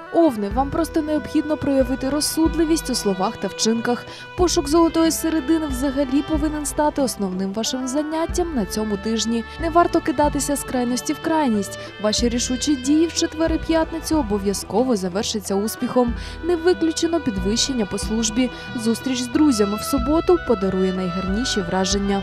Овни, вам просто необхідно проявити розсудливість у словах та вчинках. Пошук золотої середини взагалі повинен стати основним вашим заняттям на цьому тижні. Не варто кидатися з крайності в крайність. Ваші рішучі дії в четвер і п'ятницю обов'язково завершаться успіхом. Не виключено підвищення по службі. Зустріч з друзями в суботу подарує найгарніші враження.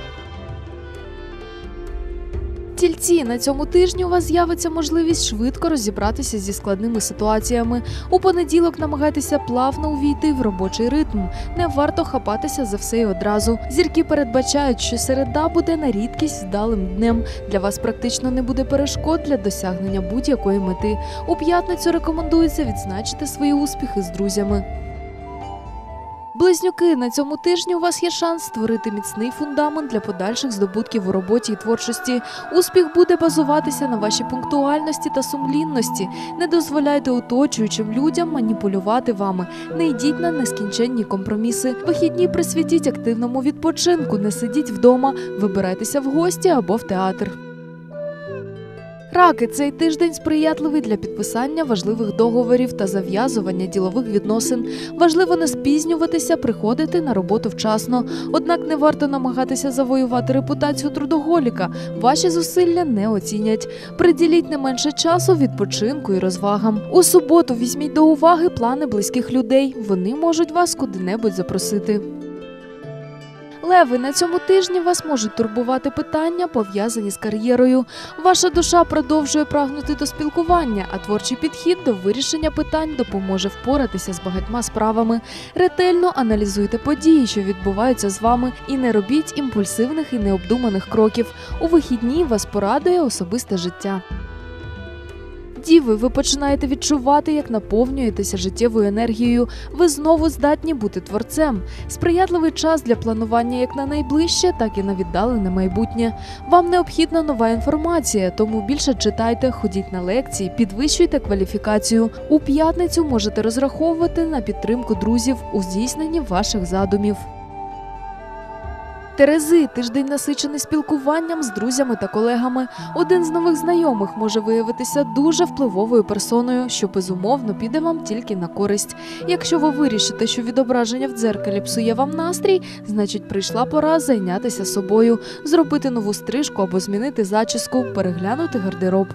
Тільці, на цьому тижні у вас з'явиться можливість швидко розібратися зі складними ситуаціями. У понеділок намагайтеся плавно увійти в робочий ритм. Не варто хапатися за все і одразу. Зірки передбачають, що середа буде на рідкість вдалим днем. Для вас практично не буде перешкод для досягнення будь-якої мети. У п'ятницю рекомендується відзначити свої успіхи з друзями. Близнюки, на цьому тижні у вас є шанс створити міцний фундамент для подальших здобутків у роботі і творчості. Успіх буде базуватися на вашій пунктуальності та сумлінності. Не дозволяйте оточуючим людям маніпулювати вами. Не йдіть на нескінченні компроміси. Вихідні присвятіть активному відпочинку, не сидіть вдома, вибирайтеся в гості або в театр. Раки, цей тиждень сприятливий для підписання важливих договорів та зав'язування ділових відносин. Важливо не спізнюватися, приходити на роботу вчасно. Однак не варто намагатися завоювати репутацію трудоголіка. Ваші зусилля не оцінять. Приділіть не менше часу відпочинку і розвагам. У суботу візьміть до уваги плани близьких людей. Вони можуть вас куди-небудь запросити. Леви, на цьому тижні вас можуть турбувати питання, пов'язані з кар'єрою. Ваша душа продовжує прагнути до спілкування, а творчий підхід до вирішення питань допоможе впоратися з багатьма справами. Ретельно аналізуйте події, що відбуваються з вами, і не робіть імпульсивних і необдуманих кроків. У вихідні вас порадує особисте життя. Діви, ви починаєте відчувати, як наповнюєтеся життєвою енергією. Ви знову здатні бути творцем. Сприятливий час для планування як на найближче, так і на віддалене майбутнє. Вам необхідна нова інформація, тому більше читайте, ходіть на лекції, підвищуйте кваліфікацію. У п'ятницю можете розраховувати на підтримку друзів у здійсненні ваших задумів. Терези, тиждень насичений спілкуванням з друзями та колегами. Один з нових знайомих може виявитися дуже впливовою персоною, що безумовно піде вам тільки на користь. Якщо ви вирішите, що відображення в дзеркалі псує вам настрій, значить прийшла пора зайнятися собою, зробити нову стрижку або змінити зачіску, переглянути гардероб.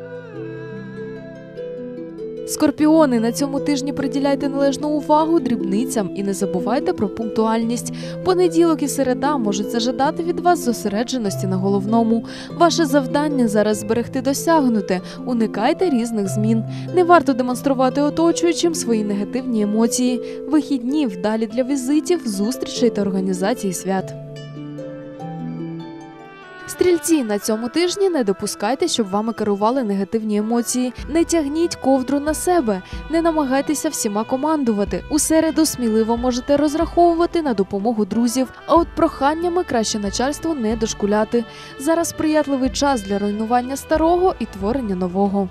Скорпіони, на цьому тижні приділяйте належну увагу дрібницям і не забувайте про пунктуальність. Понеділок і середа можуть зажадати від вас зосередженості на головному. Ваше завдання зараз зберегти досягнуте, уникайте різних змін. Не варто демонструвати оточуючим свої негативні емоції. Вихідні вдалі для візитів, зустрічей та організації свят. Стрільці, на цьому тижні не допускайте, щоб вами керували негативні емоції. Не тягніть ковдру на себе, не намагайтеся всіма командувати. У середу сміливо можете розраховувати на допомогу друзів, а от проханнями краще начальству не дошкуляти. Зараз сприятливий час для руйнування старого і творення нового.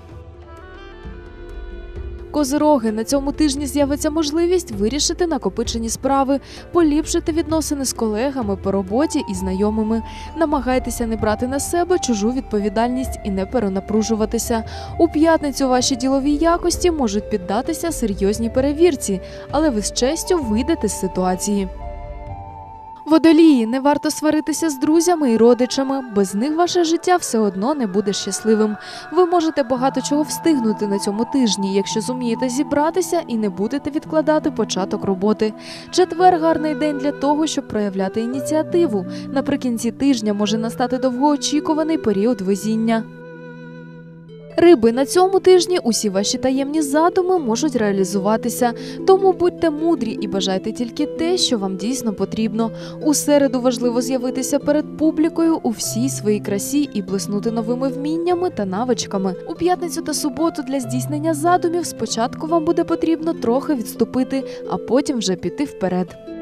Козироги, на цьому тижні з'явиться можливість вирішити накопичені справи, поліпшити відносини з колегами по роботі і знайомими. Намагайтеся не брати на себе чужу відповідальність і не перенапружуватися. У п'ятницю ваші ділові якості можуть піддатися серйозній перевірці, але ви з честю вийдете з ситуації. Водолії, не варто сваритися з друзями і родичами, без них ваше життя все одно не буде щасливим. Ви можете багато чого встигнути на цьому тижні, якщо зумієте зібратися і не будете відкладати початок роботи. Четвер – гарний день для того, щоб проявляти ініціативу. Наприкінці тижня може настати довгоочікуваний період везіння. Риби, на цьому тижні усі ваші таємні задуми можуть реалізуватися, тому будьте мудрі і бажайте тільки те, що вам дійсно потрібно. У середу важливо з'явитися перед публікою у всій своїй красі і блиснути новими вміннями та навичками. У п'ятницю та суботу для здійснення задумів спочатку вам буде потрібно трохи відступити, а потім вже піти вперед.